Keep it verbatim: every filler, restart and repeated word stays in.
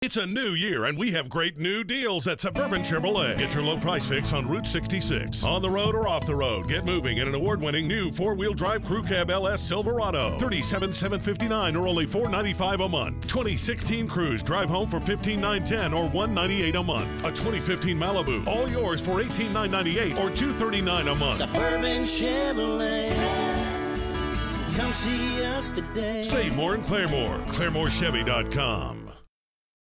It's a new year, and we have great new deals at Suburban Chevrolet. Get your low price fix on Route sixty-six. On the road or off the road, get moving in an award-winning new four-wheel drive Crew Cab L S Silverado. thirty-seven thousand seven hundred fifty-nine dollars or only four hundred ninety-five dollars a month. twenty sixteen Cruise, drive home for fifteen thousand nine hundred ten dollars or one hundred ninety-eight dollars a month. A twenty fifteen Malibu, all yours for eighteen thousand nine hundred ninety-eight dollars or two hundred thirty-nine dollars a month. Suburban Chevrolet. Come see us today. Save more in Claremore. Claremore Chevy dot com.